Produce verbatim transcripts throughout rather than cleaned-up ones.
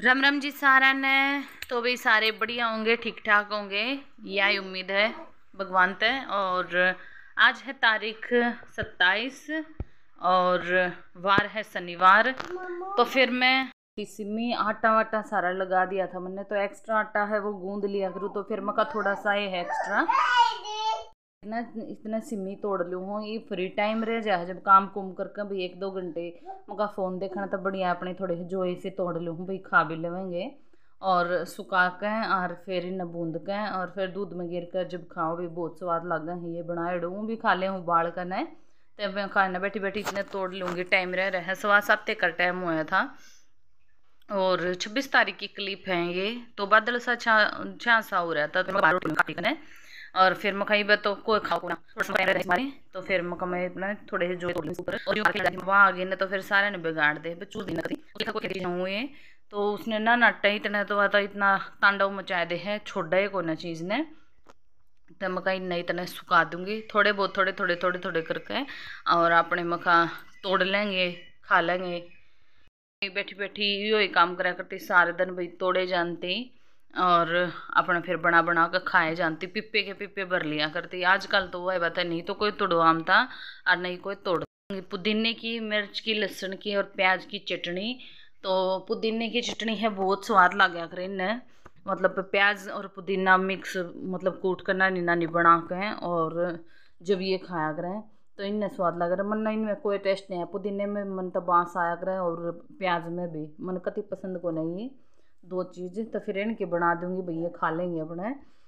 राम राम जी सारा ने। तो भाई सारे बढ़िया होंगे, ठीक ठाक होंगे, यही उम्मीद है भगवान ते। और आज है तारीख सत्ताईस और वार है शनिवार। तो फिर मैं सिमी आटा वाटा सारा लगा दिया था मैंने, तो एक्स्ट्रा आटा है वो गूंद लिया करूँ। तो फिर मैं थोड़ा सा ये है एक्स्ट्रा इतना इतना सिमी तोड़ लूँ हूँ। ये फ्री टाइम रह जाए जब काम कुम करके भाई एक दो घंटे मका फ़ोन देखना तो बढ़िया अपने थोड़े जो ऐसे तोड़ लूँ भाई, खा भी लेंगे और सुखा के और फिर इन्हें बूंद के और फिर दूध में गिर कर जब खाओ भी बहुत स्वाद लगा है। ये बनाए डूँ भी खा ले हूँ बाल कर न, तब मैं खाना बैठी बैठी इतने तोड़ लूँगी। टाइम रह रहा है सवा सात का टाइम हुआ था और छब्बीस तारीख की क्लिप है ये। तो बादल सा छा छा सा हो रहा था तो और फिर मकाई तो कोई खाओ ना हमारी। तो फिर मका मैं अपना थोड़े जो और वहाँ आ गए ना तो फिर सारे ने बिगाड़ दे बच्चू दिन हुए। तो उसने ना नाटा इतना तो आता इतना तांडव मचाए दे है छोड़ा ही कोई ना चीज़ ने। तो मका इतना इतना सुखा दूंगी थोड़े बहुत थोड़े थोड़े थोड़े थोड़े करके और अपने मका तोड़ लेंगे खा लेंगे। बैठी बैठी यो ही काम करा करती सारे दिन भाई तोड़े जानती और अपना फिर बना बना कर खाए जानती। पिप्पे के पिप्पे भर लिया करती। आजकल तो वह बात है नहीं तो कोई तोड़वाम था और नहीं कोई तोड़। पुदीने की, मिर्च की, लहसुन की और प्याज की चटनी। तो पुदीने की चटनी है बहुत स्वाद लग गया करे इन्हें, मतलब प्याज और पुदीना मिक्स मतलब कूट कर नानी नानी बना के और जब ये खाया करें तो इनने स्वाद लग रहा है। मन इनमें कोई टेस्ट नहीं है, पुदीने में मन तो बांस आया करे और प्याज में भी मन कति पसंद को नहीं दो चीज़। तो फिर इनके बना दूंगी भैया खा लेंगे अपने।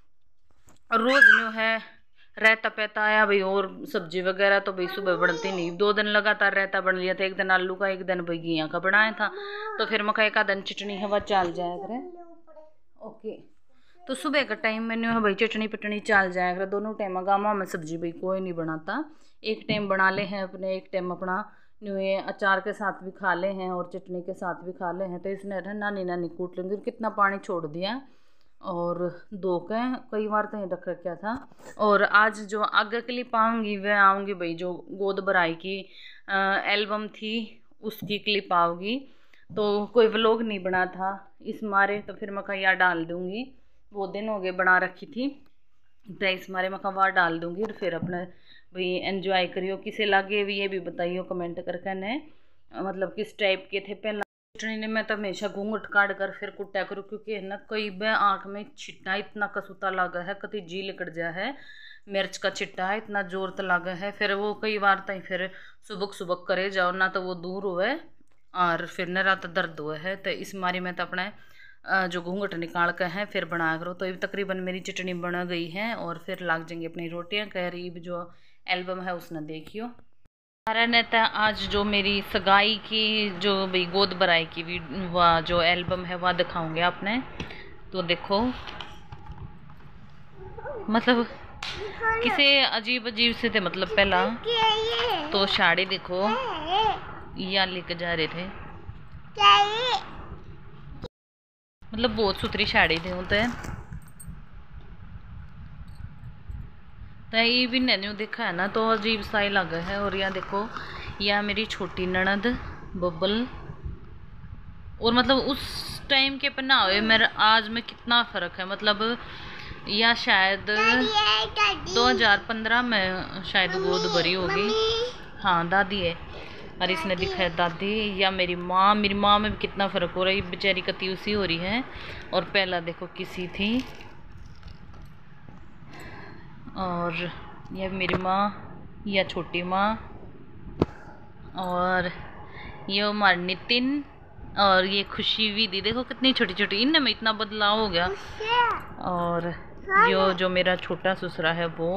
और रोज़ जो है रहता पैता आया भाई और सब्जी वगैरह तो भाई सुबह बनती नहीं। दो दिन लगातार रहता बन लिया था, एक दिन आलू का एक दिन भाई घिया का बनाया था। तो फिर मका एक दिन चटनी हवा चाल जाया करे। ओके तो सुबह का टाइम मैंने है भाई चटनी पटनी चाल जाया करे। दोनों टाइम गामा में सब्जी भाई कोई नहीं बनाता, एक टाइम बना ले हैं अपने, एक टाइम अपना न्यू अचार के साथ भी खा ले हैं और चटनी के साथ भी खा ले हैं। तो इसने नानी नानी कूट लेंगे। कितना पानी छोड़ दिया और दो के कई बार तो रख रखा था। और आज जो आगे क्लिप आऊँगी वह आऊँगी भाई जो गोद भराई की एल्बम थी उसकी क्लिप आऊँगी। तो कोई व्लॉग नहीं बना था इस मारे, तो फिर मैं कहीं डाल दूँगी। बहुत दिन हो गए बना रखी थी तो इस मारे मैं वहाँ डाल दूँगी। और फिर अपने भाई एंजॉय करियो। किसे लागे भी ये भी बताइयो कमेंट करके ने, मतलब किस टाइप के थे। पहला चटनी ने मैं तो हमेशा घूंघट काट कर फिर कुटा करूँ क्योंकि है ना कई बार आँख में छिट्टा इतना कसूता लगा है, कति जी लिकट जा है, मिर्च का छिट्टा है इतना जोर तो लगा है। फिर वो कई बार तई फिर सुबक सुबक करे जाओ ना तो वो दूर हुए और फिर न रात दर्द हुआ है। तो इस मारी में तो अपने जो घूंघट निकाल कर है फिर बना करो। तो तकरीबन मेरी चटनी बन गई है और फिर लाग जाएंगी अपनी रोटियां। करीब जो एल्बम है उसने देखियो सारा ने तो आज जो मेरी सगाई की जो भाई गोद भराई की भी वह जो एल्बम है वह दिखाऊंगे आपने। तो देखो मतलब किसे अजीब अजीब से थे, मतलब पहला तो साड़ी देखो या लेकर जा रहे थे, मतलब बहुत सुथरी साड़ी थे होते तो ये भी नैन्यू देखा है ना तो अजीब सा ही लगा है। और यहाँ देखो यह मेरी छोटी ननद बब्बल। और मतलब उस टाइम के पहनावे मेरा आज में कितना फ़र्क है, मतलब या शायद दो हज़ार पंद्रह में शायद गोद भरी होगी। हाँ दादी है और इसने दिखा है दादी। या मेरी माँ, मेरी माँ में भी कितना फ़र्क हो रहा है, बेचारी कती उसी हो रही है। और पहला देखो किसी थी और यह मेरी माँ या छोटी माँ और ये हमारे नितिन और ये खुशी विधि देखो कितनी छोटी छोटी, इनमें में इतना बदलाव हो गया। और यो जो मेरा छोटा ससुरा है वो,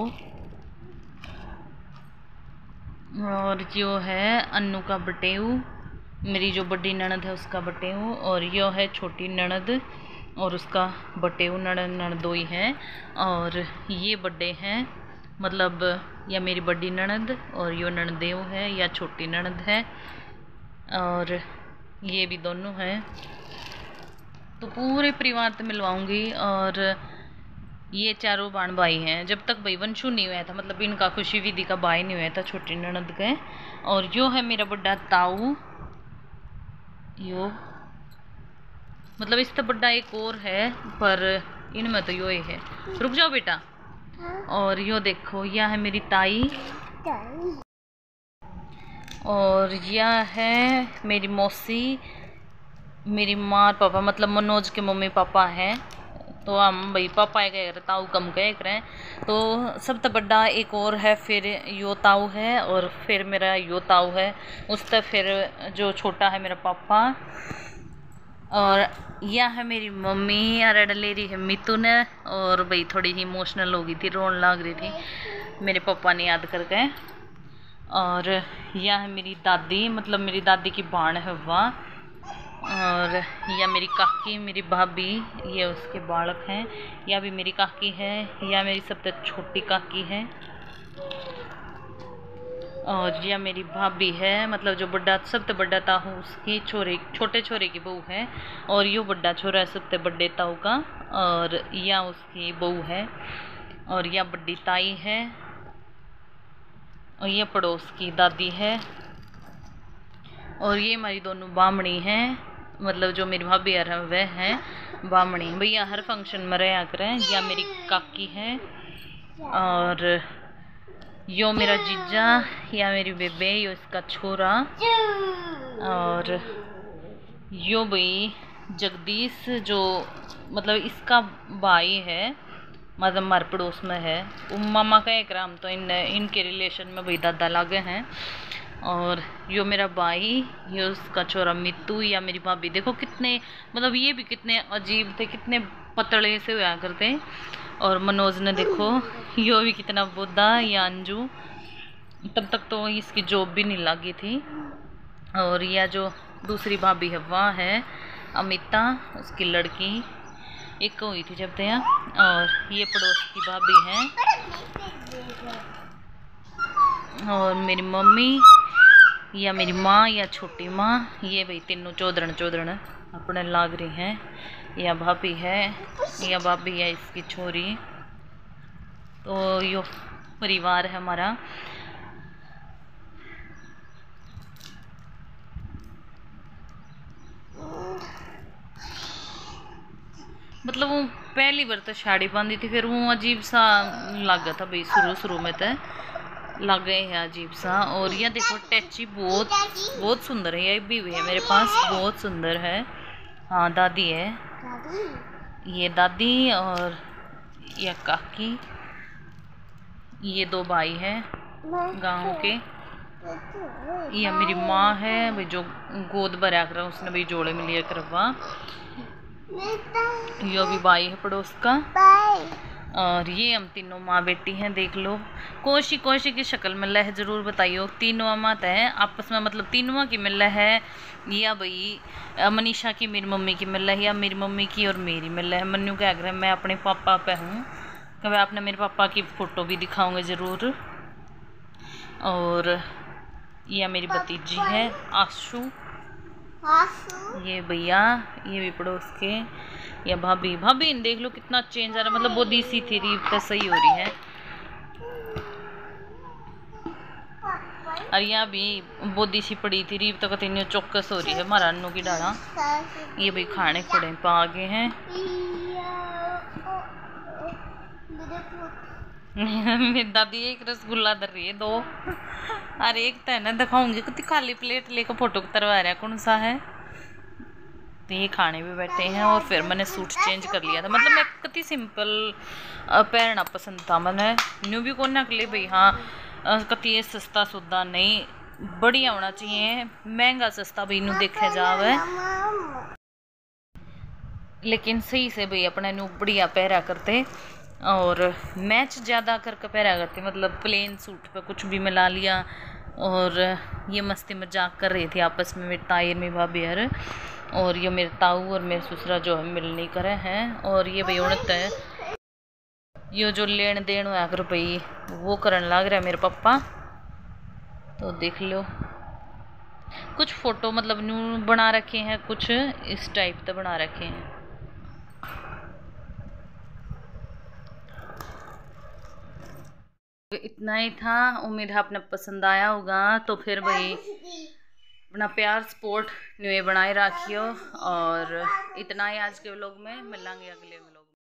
और जो है अन्नू का बटेऊ, मेरी जो बड़ी ननद है उसका बटेऊ। और यो है छोटी ननद और उसका बटेऊ, ननद ननदोई है। और ये बड़े हैं मतलब या मेरी बड़ी ननद और यो ननदेव है या छोटी ननद है और ये भी दोनों हैं। तो पूरे परिवार से मिलवाऊंगी। और ये चारों बाण भाई हैं, जब तक भाई वंशु नहीं हुआ था, मतलब इनका खुशी विधि का भाई नहीं हुआ था छोटी ननद के। और यो है मेरा बड़ा ताऊ, यो मतलब इससे बड़ा एक और है पर इनमें तो यो ही है। रुक जाओ बेटा। और यो देखो यह है मेरी ताई और यह है मेरी मौसी, मेरी माँ और पापा, मतलब मनोज के मम्मी पापा हैं। तो हम भाई पापा है कह रहे ताऊ कम कह रहे। तो सबसे बड़ा एक और है, फिर यो ताऊ है और फिर मेरा यो ताऊ है, उससे फिर जो छोटा है मेरा पापा। और यह है मेरी मम्मी और ले रही है मिथुन। और भाई थोड़ी ही इमोशनल हो गई थी, रोने लग रही थी मेरे पापा ने याद करके। और यह है मेरी दादी, मतलब मेरी दादी की बाण है वह। और यह मेरी काकी, मेरी भाभी, ये उसके बालक हैं। यह भी मेरी काकी है, यह मेरी सबसे छोटी काकी है। और यह मेरी भाभी है, मतलब जो बड़ा सबसे बड़ा ताऊ उसकी छोरे छोटे छोरे की बहू है। और यो बड़ा छोरा है सबसे बड़े ताऊ का, और यह उसकी बहू है। और यह बड़ी ताई है और यह पड़ोस की दादी है। और ये हमारी दोनों बामणी हैं, मतलब जो मेरी भाभी यार है वह है बामणी। भैया हर फंक्शन में रहा करें। या मेरी काकी है और यो मेरा जीजा, या मेरी बेबे, यो इसका छोरा। और यो भाई जगदीश जो मतलब इसका भाई है, मतलब हमारे पड़ोस में है। मामा का एक राम, तो इन इनके रिलेशन में भाई दादा लागे हैं। और यो मेरा भाई, ये उसका छोरा मित्तू। या मेरी भाभी देखो कितने, मतलब ये भी कितने अजीब थे, कितने पतले से हुआ करते। और मनोज ने देखो यो भी कितना बुद्धा, या अंजू, तब तक तो इसकी जॉब भी नहीं लगी थी। और यह जो दूसरी भाभी है वह है अमिता, उसकी लड़की एक हुई थी जब तक। और ये पड़ोस की भाभी है। और मेरी मम्मी, या मेरी माँ, या छोटी माँ, ये भाई तीनों चौधरन चौधरन अपने लाग रही हैं। या भाभी है, या भाभी है इसकी छोरी। तो यो परिवार है हमारा। मतलब वो पहली बार तो साड़ी बांधी थी, फिर वो अजीब सा लगा था भाई, शुरू शुरू में तो लग गए हैं अजीब सा। और यह देखो टैची बहुत बहुत सुंदर है, ये भी हुई है मेरे पास, बहुत सुंदर है। हाँ दादी है, ये दादी। और यह काकी, ये दो भाई हैं गांव के। यह मेरी माँ है भाई, जो गोद भरा कर उसने भाई जोड़े में लिया करवा। यो भी भाई है पड़ोस का। और ये हम तीनों माँ बेटी हैं, देख लो। कोशी कोशी की शक्ल मिल है, जरूर बताइयो। तीनों मात है आपस में, मतलब तीनों की मिल है। या भाई मनीषा की मेरी मम्मी की मिल है, या मेरी मम्मी की और मेरी मिल है। मन्नू के आग्रह मैं अपने पापा पे हूँ, कभी आपने मेरे पापा की फ़ोटो भी दिखाऊंगे ज़रूर। और यह मेरी भतीजी है आशु, ये भैया, ये भी पड़ोस के। या भाभी, भाभी देख लो कितना चेंज आ रहा, मतलब बोदी सी थी, रीप तो सही हो रही है। और यहाँ भी बोदी सी पड़ी थी, रीप तो कहते चौकस हो रही है हमारा अन्नू की डाला। ये भाई खाने पड़े पा आगे हैं। मेरी दादी एक रसगुल्ला दर रही है, दो। अरे एक तो है ना, दिखाऊंगी कितनी खाली प्लेट लेकर फोटो करवा रहा है, कौन सा है। तो ये खाने भी बैठे हैं। और फिर मैंने सूट चेंज कर लिया था, मतलब मैं कितनी सिंपल पहनना पसंद था मैंने, न्यू भी कौन के लिए भाई। हाँ कति सस्ता सुद्धा नहीं, बढ़िया होना चाहिए। महंगा सस्ता भाई नू देखे जावे, लेकिन सही से भाई अपने नू बढ़िया पहरा करते। और मैच ज़्यादा करके पहरा करते, मतलब प्लेन सूट पे कुछ भी मिला लिया। और ये मस्ती मजाक कर रही थी आपस में मेरे ताई मेरी भाभी यार। और ये मेरे ताऊ और मेरे ससुरा जो है मिलने करे हैं। और ये भाई औरत है, ये जो लेन देन हुआ कर भाई वो करन लग रहा है मेरे पापा। तो देख लो कुछ फोटो मतलब न्यू बना रखे हैं, कुछ इस टाइप का बना रखे हैं। इतना ही था, उम्मीद है आपने पसंद आया होगा। तो फिर भाई अपना प्यार सपोर्ट न्यूए बनाए रखियो। और इतना ही आज के व्लॉग में, मिलेंगे अगले व्लॉग।